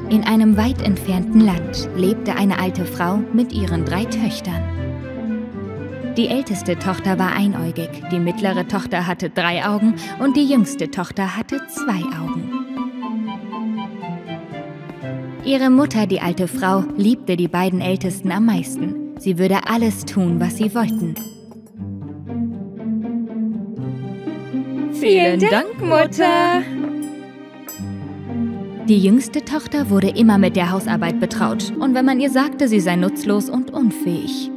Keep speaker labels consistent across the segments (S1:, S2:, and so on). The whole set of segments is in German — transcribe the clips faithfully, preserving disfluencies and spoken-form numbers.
S1: In einem weit entfernten Land lebte eine alte Frau mit ihren drei Töchtern. Die älteste Tochter war einäugig, die mittlere Tochter hatte drei Augen und die jüngste Tochter hatte zwei Augen. Ihre Mutter, die alte Frau, liebte die beiden Ältesten am meisten. Sie würde alles tun, was sie wollten.
S2: Vielen Dank, Mutter!
S1: Die jüngste Tochter wurde immer mit der Hausarbeit betraut und wenn man ihr sagte, sie sei nutzlos und unfähig.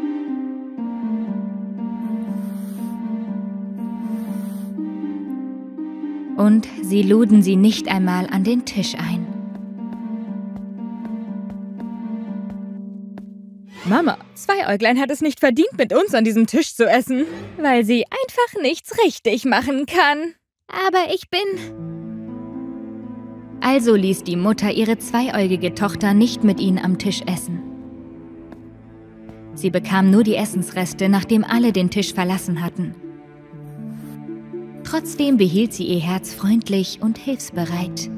S1: Und sie luden sie nicht einmal an den Tisch ein.
S2: Mama, Zweiäuglein hat es nicht verdient, mit uns an diesem Tisch zu essen, weil sie einfach nichts richtig machen kann.
S1: Aber ich bin... Also ließ die Mutter ihre zweiäugige Tochter nicht mit ihnen am Tisch essen. Sie bekam nur die Essensreste, nachdem alle den Tisch verlassen hatten. Trotzdem behielt sie ihr Herz freundlich und hilfsbereit.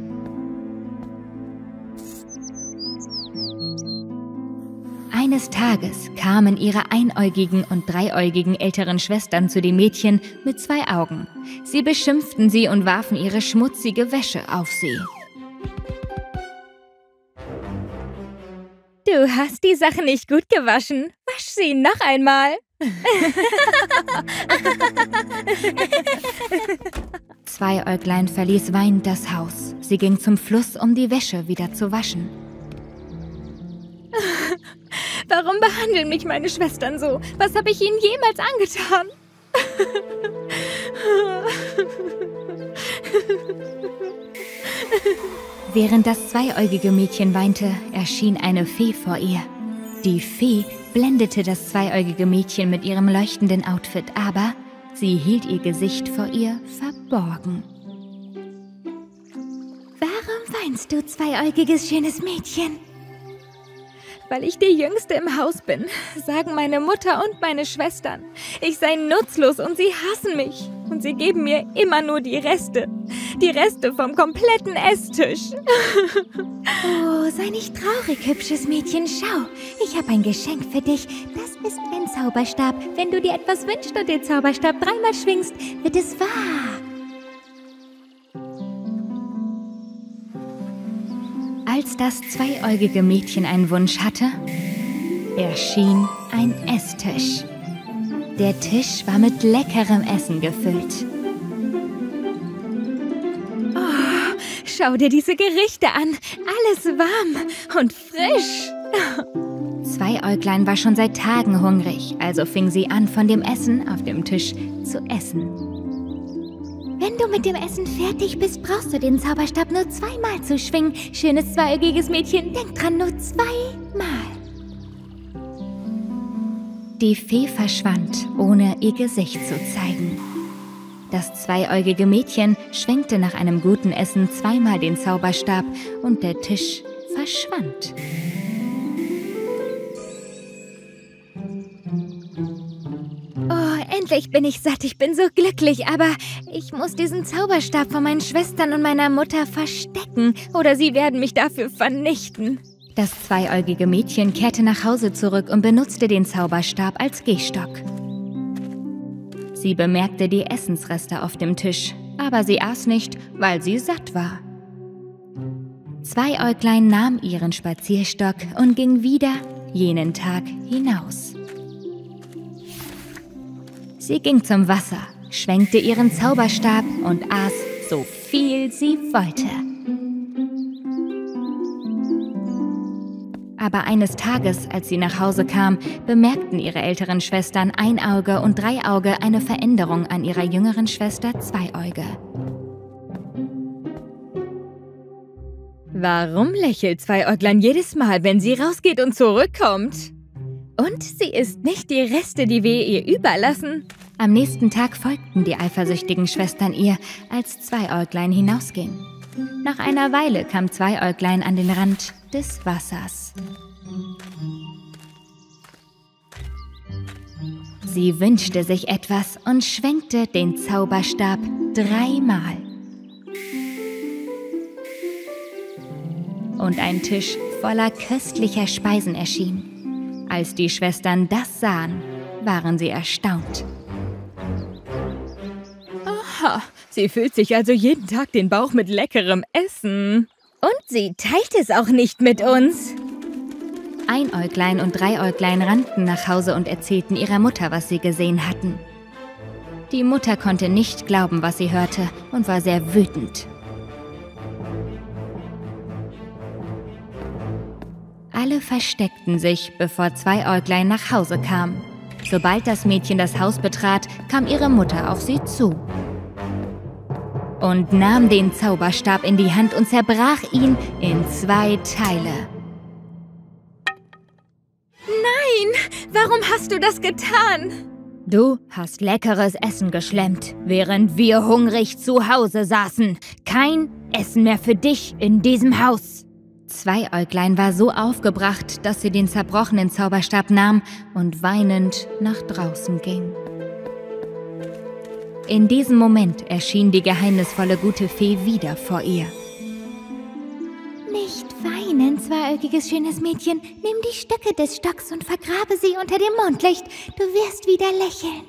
S1: Eines Tages kamen ihre einäugigen und dreiäugigen älteren Schwestern zu den Mädchen mit zwei Augen. Sie beschimpften sie und warfen ihre schmutzige Wäsche auf sie.
S2: Du hast die Sache nicht gut gewaschen. Wasch sie noch einmal.
S1: Zweiäuglein verließ weinend das Haus. Sie ging zum Fluss, um die Wäsche wieder zu waschen.
S2: Warum behandeln mich meine Schwestern so? Was habe ich ihnen jemals angetan?
S1: Während das zweiäugige Mädchen weinte, erschien eine Fee vor ihr. Die Fee blendete das zweiäugige Mädchen mit ihrem leuchtenden Outfit, aber sie hielt ihr Gesicht vor ihr verborgen.
S3: Warum weinst du, zweiäugiges schönes Mädchen?
S2: Weil ich die Jüngste im Haus bin, sagen meine Mutter und meine Schwestern. Ich sei nutzlos und sie hassen mich. Und sie geben mir immer nur die Reste. Die Reste vom kompletten Esstisch.
S3: Oh, sei nicht traurig, hübsches Mädchen. Schau, ich habe ein Geschenk für dich. Das ist ein Zauberstab. Wenn du dir etwas wünschst und den Zauberstab dreimal schwingst, wird es wahr.
S1: Als das zweiäugige Mädchen einen Wunsch hatte, erschien ein Esstisch. Der Tisch war mit leckerem Essen gefüllt.
S2: Oh, schau dir diese Gerichte an. Alles warm und frisch.
S1: Zweiäuglein war schon seit Tagen hungrig, also fing sie an, von dem Essen auf dem Tisch zu essen.
S3: Wenn du mit dem Essen fertig bist, brauchst du den Zauberstab nur zweimal zu schwingen. Schönes zweiäugiges Mädchen, denk dran, nur zweimal.
S1: Die Fee verschwand, ohne ihr Gesicht zu zeigen. Das zweiäugige Mädchen schwenkte nach einem guten Essen zweimal den Zauberstab und der Tisch verschwand.
S3: Oh, endlich bin ich satt, ich bin so glücklich, aber ich muss diesen Zauberstab von meinen Schwestern und meiner Mutter verstecken,
S2: oder sie werden mich dafür vernichten.
S1: Das zweiäugige Mädchen kehrte nach Hause zurück und benutzte den Zauberstab als Gehstock. Sie bemerkte die Essensreste auf dem Tisch, aber sie aß nicht, weil sie satt war. Zweiäuglein nahm ihren Spazierstock und ging wieder jenen Tag hinaus. Sie ging zum Wasser, schwenkte ihren Zauberstab und aß so viel sie wollte. Aber eines Tages, als sie nach Hause kam, bemerkten ihre älteren Schwestern Einauge und Dreiauge eine Veränderung an ihrer jüngeren Schwester Zweiäuge.
S2: Warum lächelt Zweiäuglein jedes Mal, wenn sie rausgeht und zurückkommt? Und sie isst nicht die Reste, die wir ihr überlassen.
S1: Am nächsten Tag folgten die eifersüchtigen Schwestern ihr, als Zweiäuglein hinausging. Nach einer Weile kam Zweiäuglein an den Rand des Wassers. Sie wünschte sich etwas und schwenkte den Zauberstab dreimal. und ein Tisch voller köstlicher Speisen erschien. Als die Schwestern das sahen, waren sie erstaunt.
S2: Aha, sie füllt sich also jeden Tag den Bauch mit leckerem Essen.
S3: Und sie teilt es auch nicht mit uns.
S1: Einäuglein und Dreiäuglein rannten nach Hause und erzählten ihrer Mutter, was sie gesehen hatten. Die Mutter konnte nicht glauben, was sie hörte, und war sehr wütend. Alle versteckten sich, bevor Zweiäuglein nach Hause kam. Sobald das Mädchen das Haus betrat, kam ihre Mutter auf sie zu und nahm den Zauberstab in die Hand und zerbrach ihn in zwei Teile.
S2: Nein, warum hast du das getan?
S1: Du hast leckeres Essen geschlemmt, während wir hungrig zu Hause saßen. Kein Essen mehr für dich in diesem Haus. Zweiäuglein war so aufgebracht, dass sie den zerbrochenen Zauberstab nahm und weinend nach draußen ging. In diesem Moment erschien die geheimnisvolle gute Fee wieder vor ihr.
S3: Nicht weinen, zweiäugiges schönes Mädchen. Nimm die Stücke des Stocks und vergrabe sie unter dem Mondlicht. Du wirst wieder lächeln.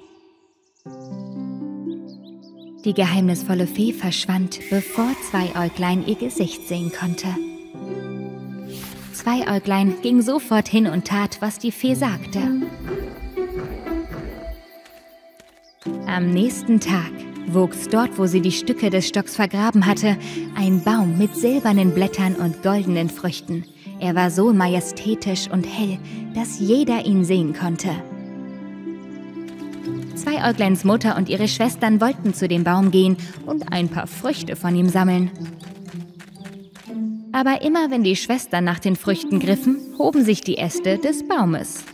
S1: Die geheimnisvolle Fee verschwand, bevor Zweiäuglein ihr Gesicht sehen konnte. Zweiäuglein ging sofort hin und tat, was die Fee sagte. Am nächsten Tag wuchs dort, wo sie die Stücke des Stocks vergraben hatte, ein Baum mit silbernen Blättern und goldenen Früchten. Er war so majestätisch und hell, dass jeder ihn sehen konnte. Zweiäugleins Mutter und ihre Schwestern wollten zu dem Baum gehen und ein paar Früchte von ihm sammeln. Aber immer wenn die Schwestern nach den Früchten griffen, hoben sich die Äste des Baumes.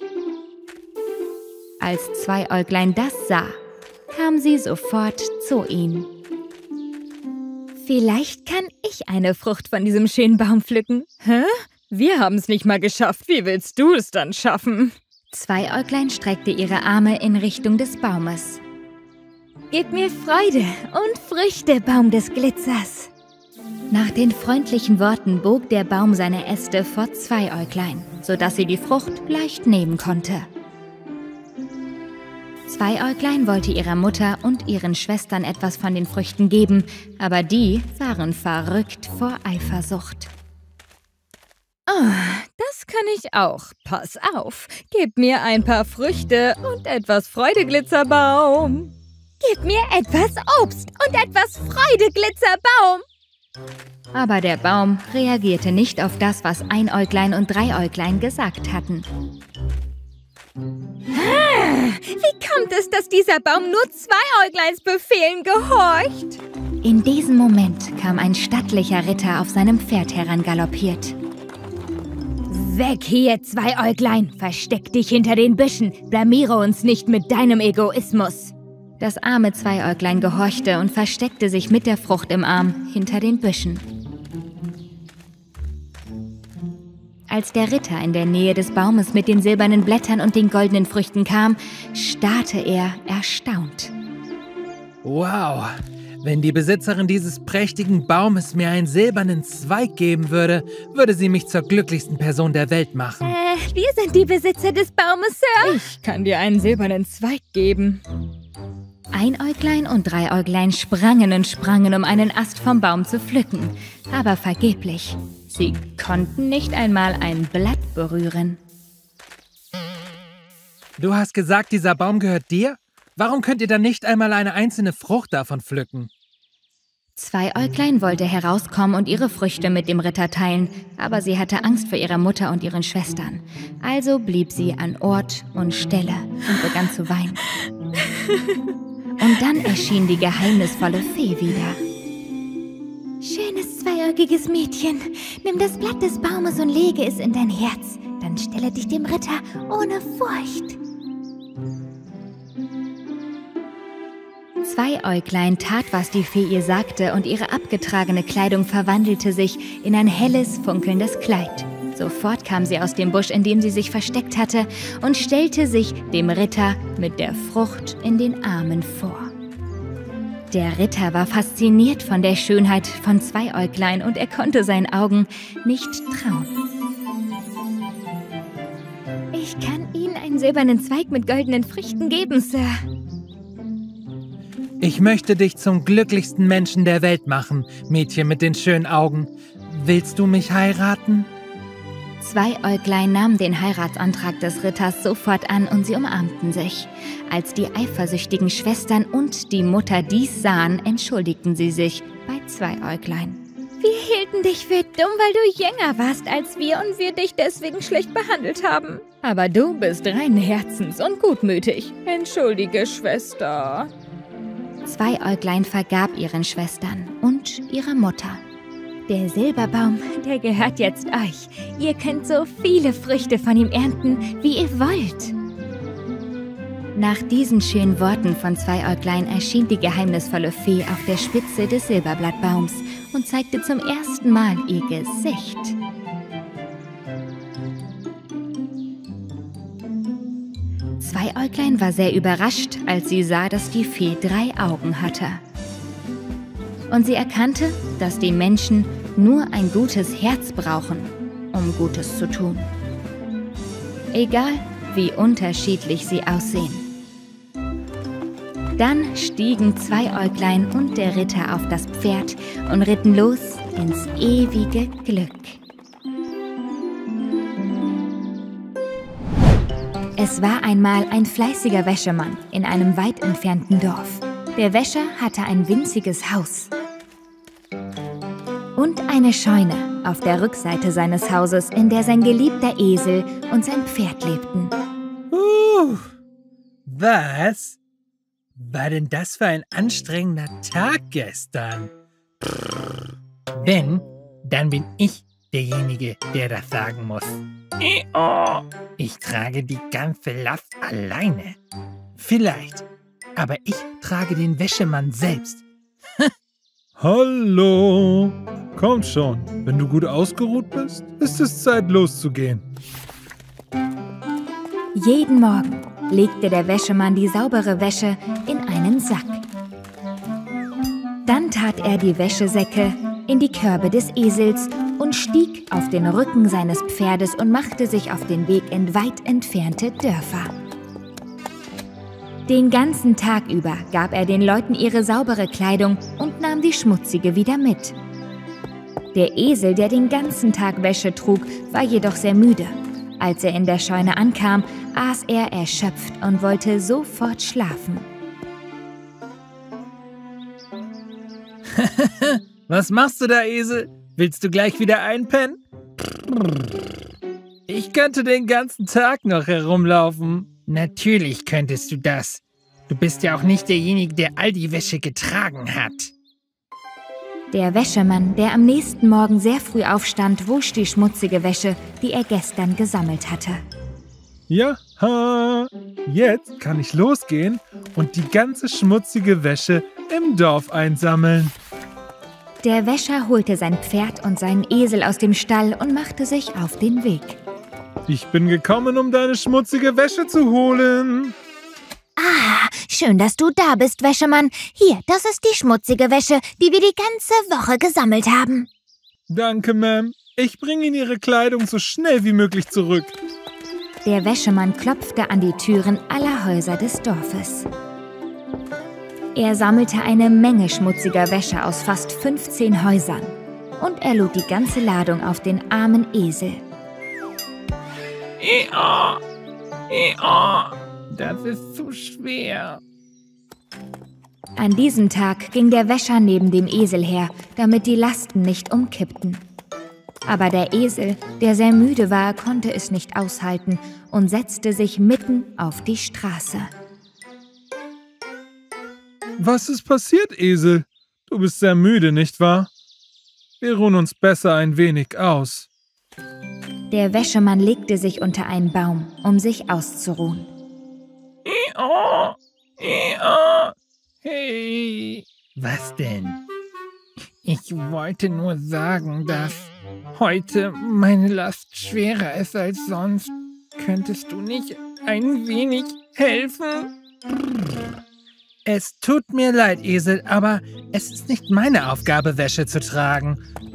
S1: Als Zweiäuglein das sah, kam sie sofort zu ihm.
S2: Vielleicht kann ich eine Frucht von diesem schönen Baum pflücken. Hä? Wir haben es nicht mal geschafft. Wie willst du es dann schaffen?
S1: Zweiäuglein streckte ihre Arme in Richtung des Baumes.
S3: Gib mir Freude und Früchte, Baum des Glitzers.
S1: Nach den freundlichen Worten bog der Baum seine Äste vor Zweiäuglein, sodass sie die Frucht leicht nehmen konnte. Zweiäuglein wollte ihrer Mutter und ihren Schwestern etwas von den Früchten geben, aber die waren verrückt vor Eifersucht.
S2: Oh, das kann ich auch. Pass auf, gib mir ein paar Früchte und etwas Freudeglitzerbaum.
S3: Gib mir etwas Obst und etwas Freudeglitzerbaum.
S1: Aber der Baum reagierte nicht auf das, was Einäuglein und Dreiäuglein gesagt hatten.
S2: Wie kommt es, dass dieser Baum nur Zweiäugleins Befehlen gehorcht?
S1: In diesem Moment kam ein stattlicher Ritter auf seinem Pferd herangaloppiert.
S3: Weg hier, Zweiäuglein! Versteck dich hinter den Büschen! Blamiere uns nicht mit deinem Egoismus!
S1: Das arme Zweiäuglein gehorchte und versteckte sich mit der Frucht im Arm hinter den Büschen. Als der Ritter in der Nähe des Baumes mit den silbernen Blättern und den goldenen Früchten kam, starrte er erstaunt.
S4: Wow! Wenn die Besitzerin dieses prächtigen Baumes mir einen silbernen Zweig geben würde, würde sie mich zur glücklichsten Person der Welt machen.
S3: Äh, wir sind die Besitzer des Baumes, Sir.
S2: Ich kann dir einen silbernen Zweig geben.
S1: Einäuglein und Dreiäuglein sprangen und sprangen, um einen Ast vom Baum zu pflücken, aber vergeblich. Sie konnten nicht einmal ein Blatt berühren.
S4: Du hast gesagt, dieser Baum gehört dir? Warum könnt ihr dann nicht einmal eine einzelne Frucht davon pflücken?
S1: Zweiäuglein wollte herauskommen und ihre Früchte mit dem Ritter teilen, aber sie hatte Angst vor ihrer Mutter und ihren Schwestern. Also blieb sie an Ort und Stelle und begann zu weinen. Und dann erschien die geheimnisvolle Fee wieder.
S3: Schönes zweiäugiges Mädchen, nimm das Blatt des Baumes und lege es in dein Herz. Dann stelle dich dem Ritter ohne Furcht.
S1: Zweiäuglein tat, was die Fee ihr sagte, und ihre abgetragene Kleidung verwandelte sich in ein helles, funkelndes Kleid. Sofort kam sie aus dem Busch, in dem sie sich versteckt hatte, und stellte sich dem Ritter mit der Frucht in den Armen vor. Der Ritter war fasziniert von der Schönheit von Zweiäuglein und er konnte seinen Augen nicht trauen.
S2: Ich kann Ihnen einen silbernen Zweig mit goldenen Früchten geben, Sir.
S4: Ich möchte dich zum glücklichsten Menschen der Welt machen, Mädchen mit den schönen Augen. Willst du mich heiraten?
S1: Zweiäuglein nahm den Heiratsantrag des Ritters sofort an und sie umarmten sich. Als die eifersüchtigen Schwestern und die Mutter dies sahen, entschuldigten sie sich bei Zweiäuglein.
S2: Wir hielten dich für dumm, weil du jünger warst als wir und wir dich deswegen schlecht behandelt haben. Aber du bist reinen Herzens und gutmütig. Entschuldige, Schwester.
S1: Zweiäuglein vergab ihren Schwestern und ihrer Mutter.
S2: Der Silberbaum, der gehört jetzt euch. Ihr könnt so viele Früchte von ihm ernten, wie ihr wollt.
S1: Nach diesen schönen Worten von Zweiäuglein erschien die geheimnisvolle Fee auf der Spitze des Silberblattbaums und zeigte zum ersten Mal ihr Gesicht. Zweiäuglein war sehr überrascht, als sie sah, dass die Fee drei Augen hatte. Und sie erkannte, dass die Menschen nur ein gutes Herz brauchen, um Gutes zu tun. Egal, wie unterschiedlich sie aussehen. Dann stiegen Zweiäuglein und der Ritter auf das Pferd und ritten los ins ewige Glück. Es war einmal ein fleißiger Wäschemann in einem weit entfernten Dorf. Der Wäscher hatte ein winziges Haus und eine Scheune auf der Rückseite seines Hauses, in der sein geliebter Esel und sein Pferd lebten.
S4: Uh, was? War denn das für ein anstrengender Tag gestern? Wenn, dann bin ich derjenige, der das sagen muss. Ich trage die ganze Last alleine. Vielleicht, aber ich trage den Wäschemann selbst.
S5: Hallo, kommt schon. Wenn du gut ausgeruht bist, ist es Zeit loszugehen.
S1: Jeden Morgen legte der Wäschemann die saubere Wäsche in einen Sack. Dann tat er die Wäschesäcke in die Körbe des Esels und stieg auf den Rücken seines Pferdes und machte sich auf den Weg in weit entfernte Dörfer. Den ganzen Tag über gab er den Leuten ihre saubere Kleidung und nahm die schmutzige wieder mit. Der Esel, der den ganzen Tag Wäsche trug, war jedoch sehr müde. Als er in der Scheune ankam, aß er erschöpft und wollte sofort schlafen.
S4: Was machst du da, Esel? Willst du gleich wieder einpennen? Ich könnte den ganzen Tag noch herumlaufen. Natürlich könntest du das. Du bist ja auch nicht derjenige, der all die Wäsche getragen hat.
S1: Der Wäschemann, der am nächsten Morgen sehr früh aufstand, wusch die schmutzige Wäsche, die er gestern gesammelt hatte.
S5: Ja, ha, jetzt kann ich losgehen und die ganze schmutzige Wäsche im Dorf einsammeln.
S1: Der Wäscher holte sein Pferd und seinen Esel aus dem Stall und machte sich auf den Weg.
S5: Ich bin gekommen, um deine schmutzige Wäsche zu holen.
S3: Ah, schön, dass du da bist, Wäschemann. Hier, das ist die schmutzige Wäsche, die wir die ganze Woche gesammelt haben.
S5: Danke, Ma'am. Ich bringe Ihnen Ihre Kleidung so schnell wie möglich zurück.
S1: Der Wäschemann klopfte an die Türen aller Häuser des Dorfes. Er sammelte eine Menge schmutziger Wäsche aus fast fünfzehn Häusern und er lud die ganze Ladung auf den armen Esel.
S4: Ea, ea, das ist zu schwer.
S1: An diesem Tag ging der Wäscher neben dem Esel her, damit die Lasten nicht umkippten. Aber der Esel, der sehr müde war, konnte es nicht aushalten und setzte sich mitten auf die Straße.
S5: Was ist passiert, Esel? Du bist sehr müde, nicht wahr? Wir ruhen uns besser ein wenig aus.
S1: Der Wäschemann legte sich unter einen Baum, um sich auszuruhen.
S4: Ea, ea. Hey, was denn? Ich wollte nur sagen, dass heute meine Last schwerer ist als sonst. Könntest du nicht ein wenig helfen? Es tut mir leid, Esel, aber es ist nicht meine Aufgabe, Wäsche zu tragen.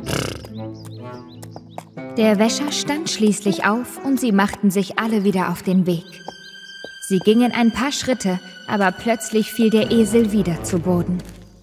S1: Der Wäscher stand schließlich auf und sie machten sich alle wieder auf den Weg. Sie gingen ein paar Schritte, aber plötzlich fiel der Esel wieder zu Boden.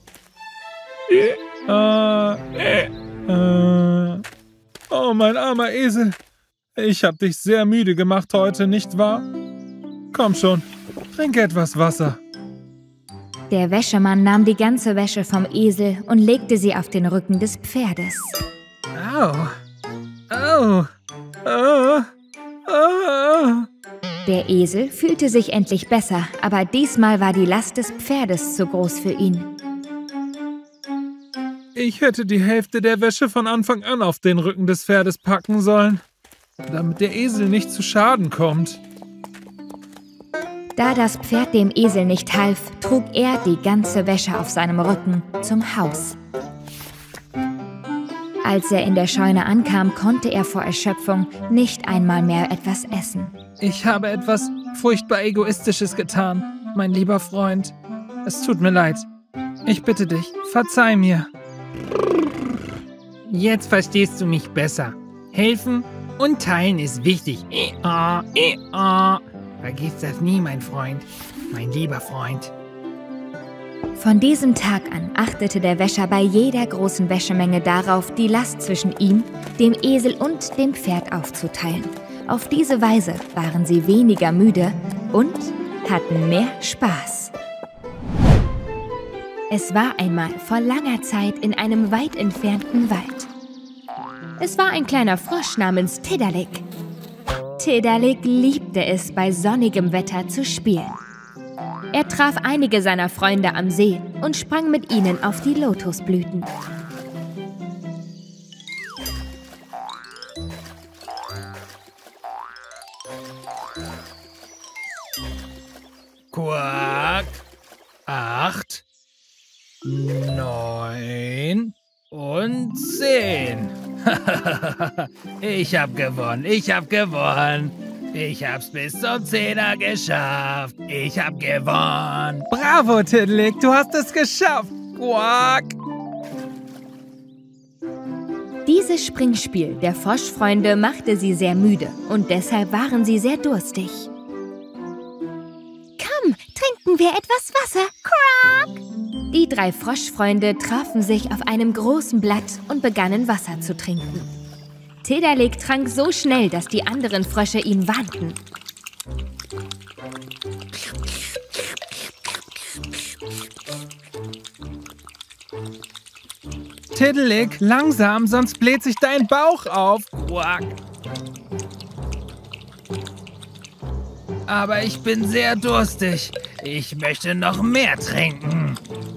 S5: Äh, äh, äh. Oh, mein armer Esel. Ich hab dich sehr müde gemacht heute, nicht wahr? Komm schon, trink etwas Wasser.
S1: Der Wäschemann nahm die ganze Wäsche vom Esel und legte sie auf den Rücken des Pferdes.
S4: Au. Au.
S5: Ah, ah.
S1: Der Esel fühlte sich endlich besser, aber diesmal war die Last des Pferdes zu groß für ihn.
S5: Ich hätte die Hälfte der Wäsche von Anfang an auf den Rücken des Pferdes packen sollen, damit der Esel nicht zu Schaden kommt.
S1: Da das Pferd dem Esel nicht half, trug er die ganze Wäsche auf seinem Rücken zum Haus. Als er in der Scheune ankam, konnte er vor Erschöpfung nicht einmal mehr etwas essen.
S4: Ich habe etwas furchtbar Egoistisches getan, mein lieber Freund. Es tut mir leid. Ich bitte dich, verzeih mir. Jetzt verstehst du mich besser. Helfen und teilen ist wichtig. Vergiss das nie, mein Freund. Mein lieber Freund.
S1: Von diesem Tag an achtete der Wäscher bei jeder großen Wäschemenge darauf, die Last zwischen ihm, dem Esel und dem Pferd aufzuteilen. Auf diese Weise waren sie weniger müde und hatten mehr Spaß. Es war einmal vor langer Zeit in einem weit entfernten Wald. Es war ein kleiner Frosch namens Tidalik. Tidalik liebte es, bei sonnigem Wetter zu spielen. Er traf einige seiner Freunde am See und sprang mit ihnen auf die Lotusblüten.
S4: Quack. Acht. Neun. Und zehn. Ich hab gewonnen. Ich hab gewonnen. Ich hab's bis zum Zehner geschafft. Ich hab gewonnen.
S6: Bravo, Tidalik, du hast es geschafft. Quack.
S1: Dieses Springspiel der Froschfreunde machte sie sehr müde und deshalb waren sie sehr durstig.
S3: Komm, trinken wir etwas Wasser. Quack.
S1: Die drei Froschfreunde trafen sich auf einem großen Blatt und begannen Wasser zu trinken. Tidalik trank so schnell, dass die anderen Frösche ihn warnten.
S6: Tidalik, langsam, sonst bläht sich dein Bauch auf.
S4: Quack. Aber ich bin sehr durstig. Ich möchte noch mehr trinken.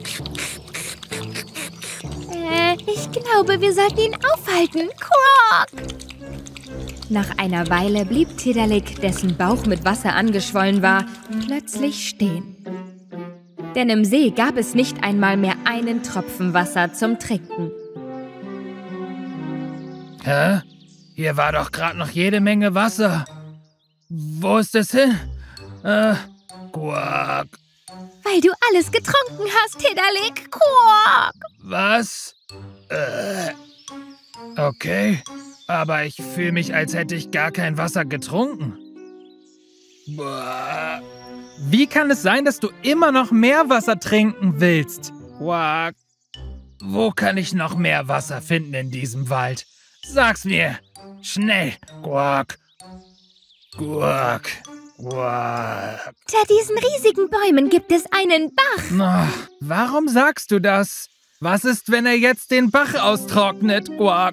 S3: Äh, ich glaube, wir sollten ihn aufhalten. Quack.
S1: Nach einer Weile blieb Tidalik, dessen Bauch mit Wasser angeschwollen war, plötzlich stehen. Denn im See gab es nicht einmal mehr einen Tropfen Wasser zum Trinken.
S4: Hä? Hier war doch gerade noch jede Menge Wasser. Wo ist es hin? Äh, Quack.
S3: Weil du alles getrunken hast, Tidalik. Quack.
S4: Was? Äh, okay. Aber ich fühle mich, als hätte ich gar kein Wasser getrunken. Boah.
S6: Wie kann es sein, dass du immer noch mehr Wasser trinken willst?
S4: Quack. Wo kann ich noch mehr Wasser finden in diesem Wald? Sag's mir. Schnell. Quack. Quack. Quack.
S3: Unter diesen riesigen Bäumen gibt es einen Bach.
S6: Oh, warum sagst du das? Was ist, wenn er jetzt den Bach austrocknet? Quack.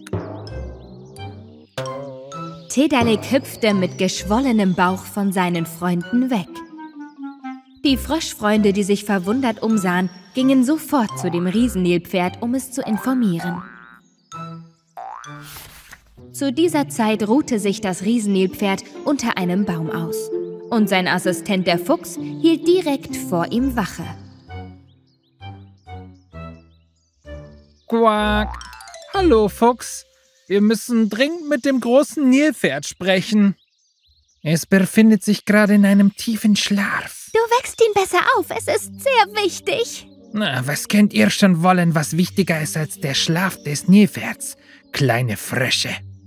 S1: Tidalik hüpfte mit geschwollenem Bauch von seinen Freunden weg. Die Froschfreunde, die sich verwundert umsahen, gingen sofort zu dem Riesennilpferd, um es zu informieren. Zu dieser Zeit ruhte sich das Riesennilpferd unter einem Baum aus. Und sein Assistent, der Fuchs, hielt direkt vor ihm Wache.
S6: Quack. Hallo, Fuchs. Wir müssen dringend mit dem großen Nilpferd sprechen.
S4: Es befindet sich gerade in einem tiefen Schlaf.
S3: Du wächst ihn besser auf. Es ist sehr wichtig.
S4: Na, was könnt ihr schon wollen, was wichtiger ist als der Schlaf des Nilpferds, kleine Frösche?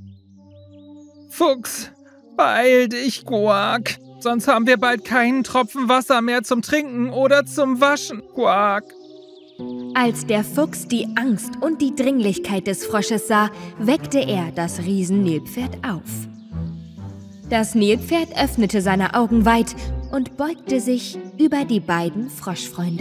S6: Fuchs, beeil dich, Quack. Sonst haben wir bald keinen Tropfen Wasser mehr zum Trinken oder zum Waschen, Quack.
S2: Als der Fuchs die Angst und die Dringlichkeit des Frosches sah, weckte er das Riesennilpferd auf. Das Nilpferd öffnete seine Augen weit und beugte sich über die beiden Froschfreunde.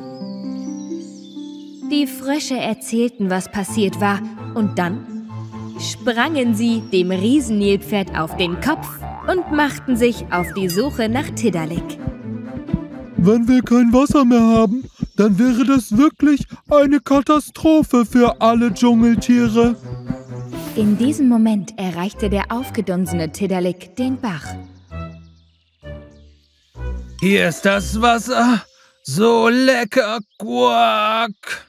S2: Die Frösche erzählten, was passiert war, und dann sprangen sie dem Riesennilpferd auf den Kopf und machten sich auf die Suche nach Tidalik.
S5: Wenn wir kein Wasser mehr haben, dann wäre das wirklich eine Katastrophe für alle Dschungeltiere.
S2: In diesem Moment erreichte der aufgedunsene Tidalik den Bach.
S6: Hier ist das Wasser. So lecker, Quack.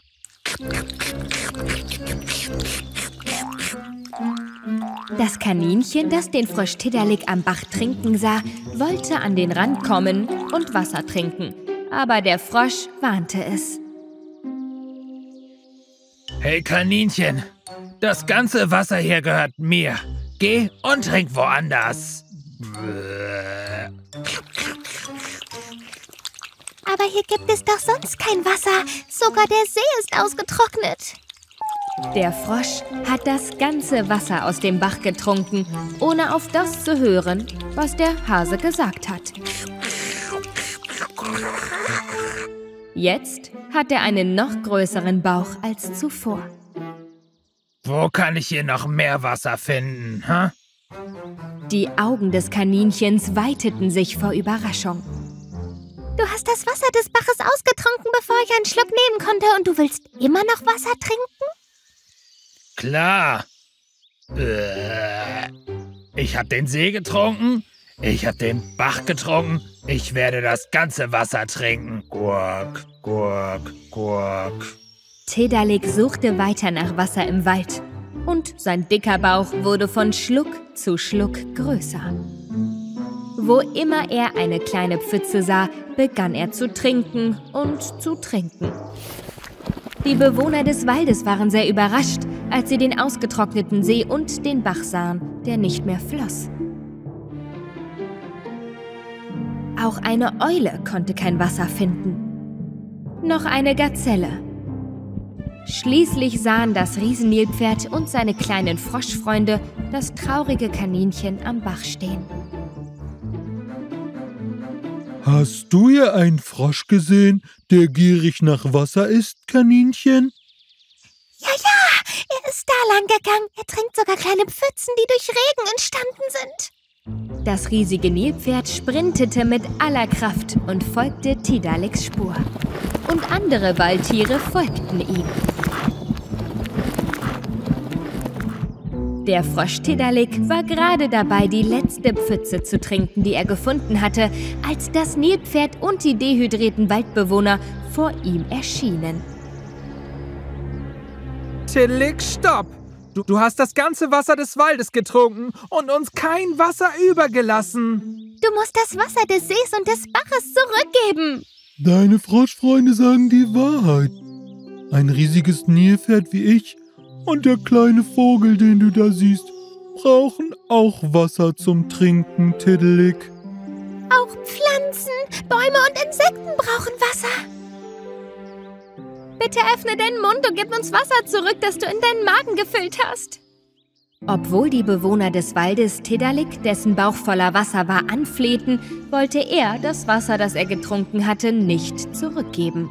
S2: Das Kaninchen, das den Frosch Tidalik am Bach trinken sah, wollte an den Rand kommen und Wasser trinken. Aber der Frosch warnte es.
S6: Hey Kaninchen, das ganze Wasser hier gehört mir. Geh und trink woanders.
S3: Aber hier gibt es doch sonst kein Wasser. Sogar der See ist ausgetrocknet.
S2: Der Frosch hat das ganze Wasser aus dem Bach getrunken, ohne auf das zu hören, was der Hase gesagt hat. Jetzt hat er einen noch größeren Bauch als zuvor.
S6: Wo kann ich hier noch mehr Wasser finden, hä?
S2: Die Augen des Kaninchens weiteten sich vor Überraschung.
S3: Du hast das Wasser des Baches ausgetrunken, bevor ich einen Schluck nehmen konnte, und du willst immer noch Wasser trinken?
S6: Klar. Ich hab den See getrunken, ich hab den Bach getrunken, ich werde das ganze Wasser trinken. Gurk, gurk, gurk.
S2: Tidalik suchte weiter nach Wasser im Wald und sein dicker Bauch wurde von Schluck zu Schluck größer. Wo immer er eine kleine Pfütze sah, begann er zu trinken und zu trinken. Die Bewohner des Waldes waren sehr überrascht, als sie den ausgetrockneten See und den Bach sahen, der nicht mehr floss. Auch eine Eule konnte kein Wasser finden. Noch eine Gazelle. Schließlich sahen das Riesennilpferd und seine kleinen Froschfreunde das traurige Kaninchen am Bach stehen.
S5: Hast du hier einen Frosch gesehen, der gierig nach Wasser ist, Kaninchen?
S3: Ja, ja, er ist da lang gegangen. Er trinkt sogar kleine Pfützen, die durch Regen entstanden sind.
S2: Das riesige Nilpferd sprintete mit aller Kraft und folgte Tidaliks Spur. Und andere Waldtiere folgten ihm. Der Frosch Tidalik war gerade dabei, die letzte Pfütze zu trinken, die er gefunden hatte, als das Nilpferd und die dehydrierten Waldbewohner vor ihm erschienen.
S6: Tidalik, stopp! Du, du hast das ganze Wasser des Waldes getrunken und uns kein Wasser übergelassen.
S3: Du musst das Wasser des Sees und des Baches zurückgeben.
S5: Deine Froschfreunde sagen die Wahrheit. Ein riesiges Nilpferd wie ich und der kleine Vogel, den du da siehst, brauchen auch Wasser zum Trinken, Tidalik.
S3: Auch Pflanzen, Bäume und Insekten brauchen Wasser.
S2: Bitte öffne deinen Mund und gib uns Wasser zurück, das du in deinen Magen gefüllt hast. Obwohl die Bewohner des Waldes Tidalik, dessen Bauch voller Wasser war, anflehten, wollte er das Wasser, das er getrunken hatte, nicht zurückgeben.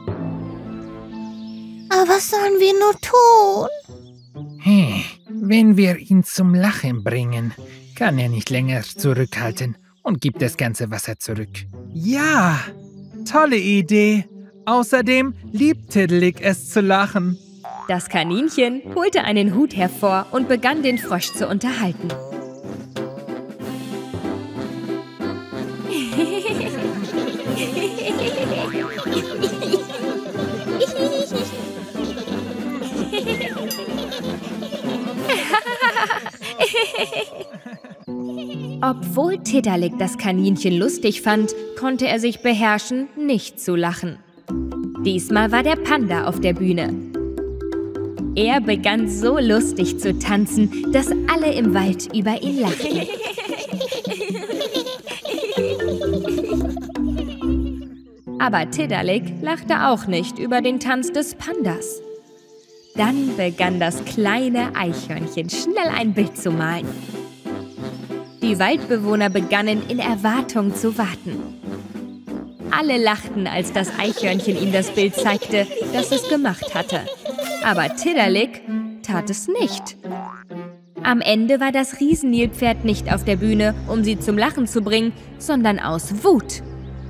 S3: Aber was sollen wir nur tun?
S4: Hey, wenn wir ihn zum Lachen bringen, kann er nicht länger zurückhalten und gibt das ganze Wasser zurück.
S6: Ja, tolle Idee. Außerdem liebt Tidalik es zu lachen.
S2: Das Kaninchen holte einen Hut hervor und begann den Frosch zu unterhalten.
S1: Obwohl Tidderlich das Kaninchen lustig fand, konnte er sich beherrschen, nicht zu lachen. Diesmal war der Panda auf der Bühne. Er begann so lustig zu tanzen, dass alle im Wald über ihn lachten. Aber Tidderlich lachte auch nicht über den Tanz des Pandas. Dann begann das kleine Eichhörnchen schnell ein Bild zu malen. Die Waldbewohner begannen in Erwartung zu warten. Alle lachten, als das Eichhörnchen ihm das Bild zeigte, das es gemacht hatte. Aber Tidderlich tat es nicht. Am Ende war das Riesennilpferd nicht auf der Bühne, um sie zum Lachen zu bringen, sondern aus Wut.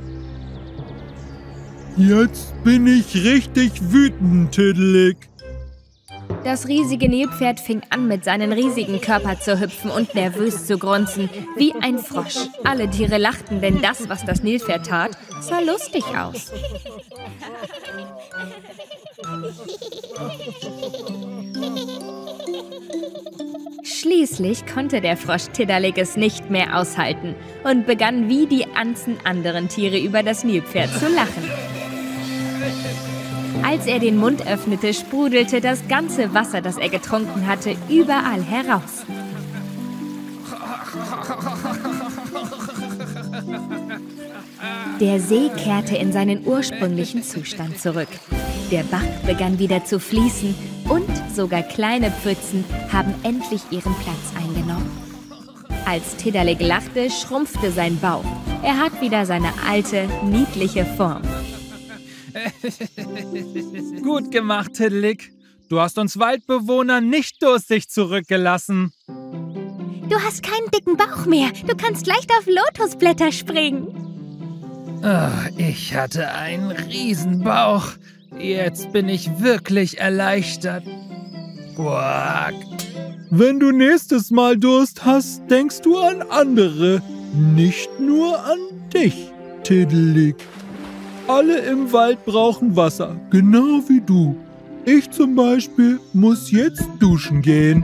S5: Jetzt bin ich richtig wütend, Tidderlich.
S1: Das riesige Nilpferd fing an, mit seinem riesigen Körper zu hüpfen und nervös zu grunzen, wie ein Frosch. Alle Tiere lachten, denn das, was das Nilpferd tat, sah lustig aus. Schließlich konnte der Frosch Tidderlich es nicht mehr aushalten und begann wie die ganzen anderen Tiere über das Nilpferd zu lachen. Als er den Mund öffnete, sprudelte das ganze Wasser, das er getrunken hatte, überall heraus. Der See kehrte in seinen ursprünglichen Zustand zurück. Der Bach begann wieder zu fließen und sogar kleine Pfützen haben endlich ihren Platz eingenommen. Als Tidderlich lachte, schrumpfte sein Bauch. Er hat wieder seine alte, niedliche Form.
S4: Gut gemacht, Tidderlich. Du hast uns Waldbewohner nicht durstig zurückgelassen.
S3: Du hast keinen dicken Bauch mehr. Du kannst leicht auf Lotusblätter springen.
S6: Oh, ich hatte einen Riesenbauch. Jetzt bin ich wirklich erleichtert. Quack.
S5: Wenn du nächstes Mal Durst hast, denkst du an andere, nicht nur an dich, Tidderlich. Alle im Wald brauchen Wasser, genau wie du. Ich zum Beispiel muss jetzt duschen gehen.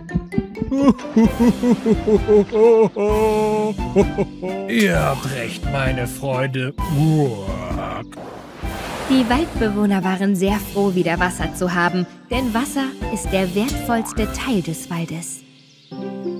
S6: Ihr habt recht, meine Freunde.
S1: Die Waldbewohner waren sehr froh, wieder Wasser zu haben, denn Wasser ist der wertvollste Teil des Waldes.